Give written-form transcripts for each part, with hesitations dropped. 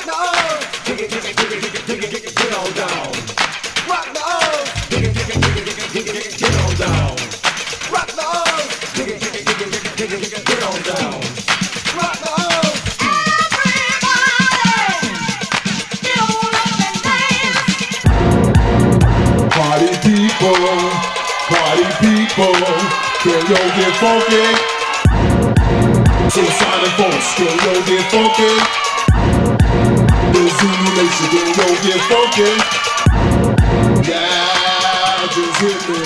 Can yo get funky? Suicidal folks, can yo get funky? The Zulu Nation, can yo get funky? Yeah, just hit me.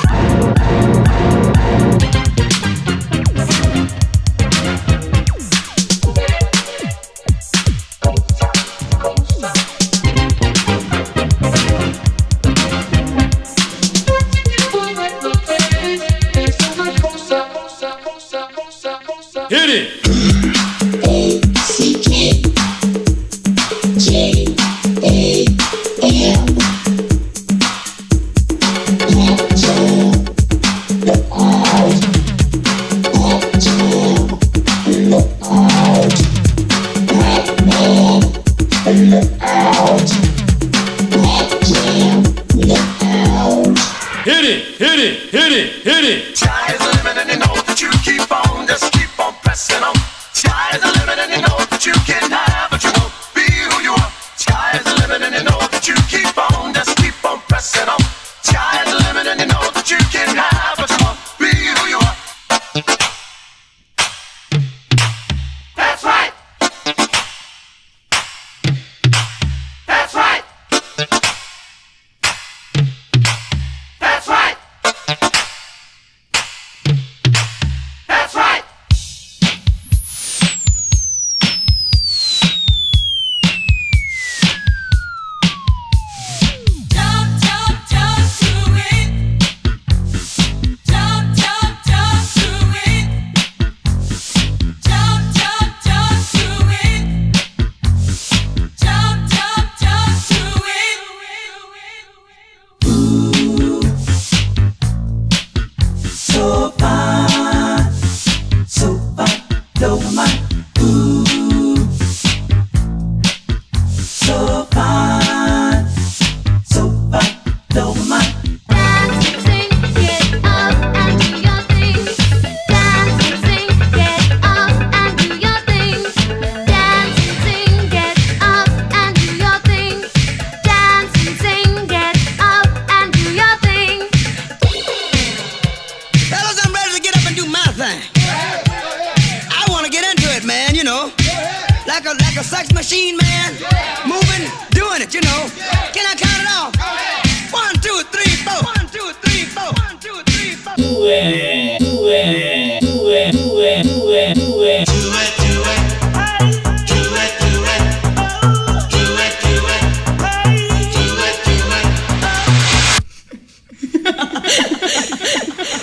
Hit it! like a sex machine, man. Moving, doing it, you know. Can I count it off? 1, 2, 3, 4. 1, 2, 3, 4. 1, 2, 3, 4. Do it, do it, do it, do it, do it, do it. Do it, do it. Do it, do it. Do it, do it. Do it, do it.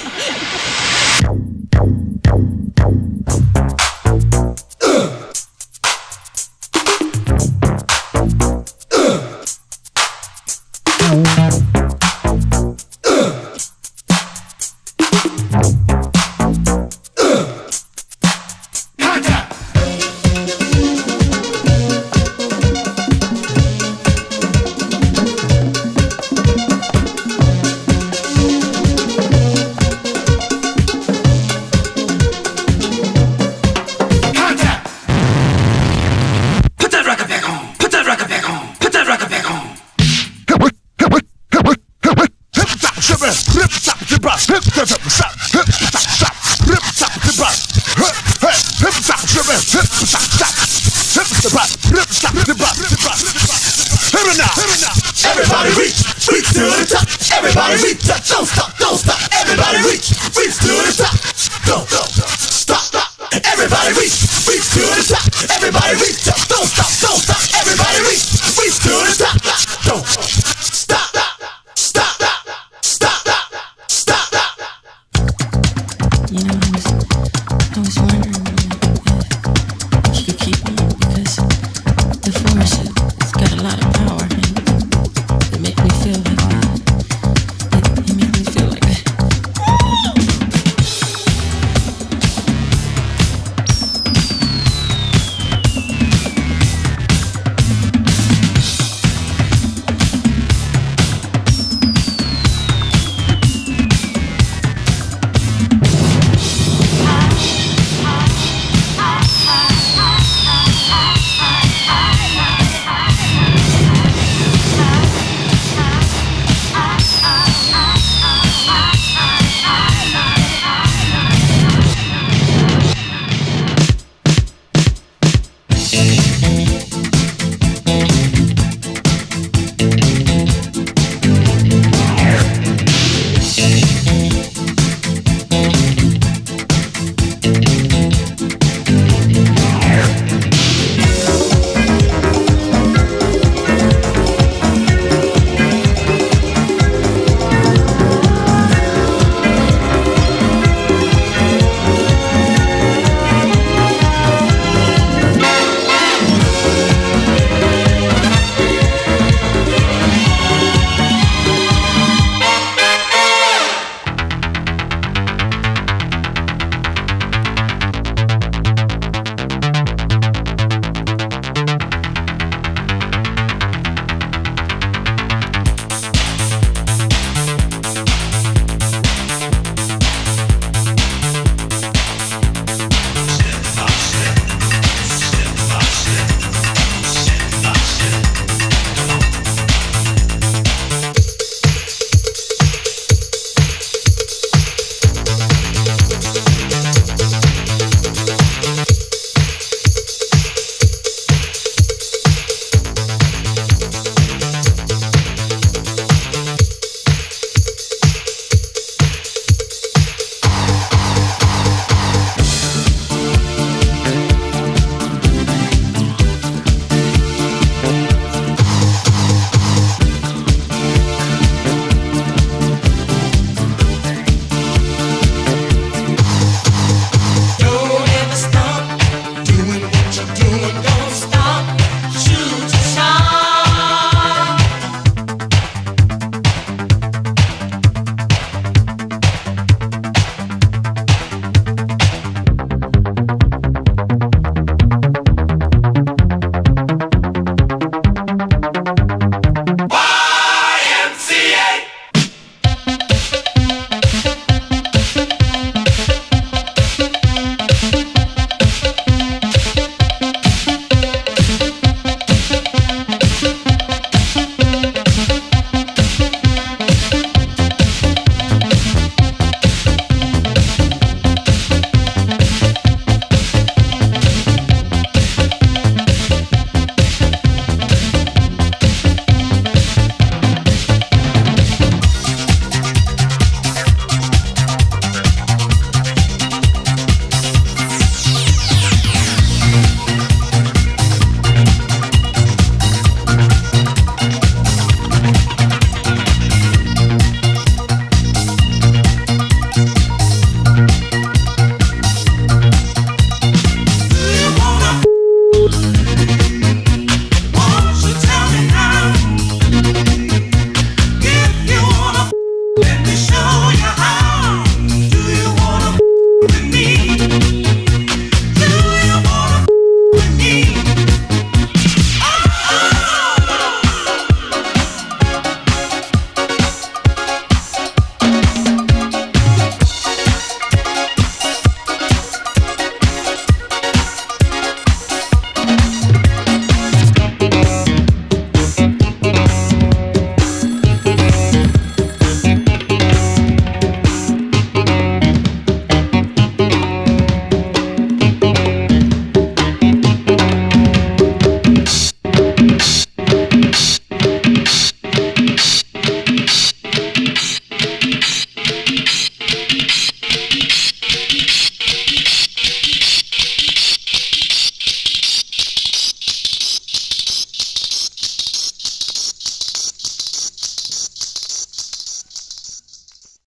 Everybody reach to the top. Everybody reach up, don't stop, don't stop. Everybody reach to the top. Don't stop. Everybody reach to the top. Everybody reach up, don't stop, don't stop. Everybody reach to the top. Don't stop. You know, I was wondering if you could keep me, because the force has got a lot of power, and it makes me feel like that. It makes me feel like that. Shake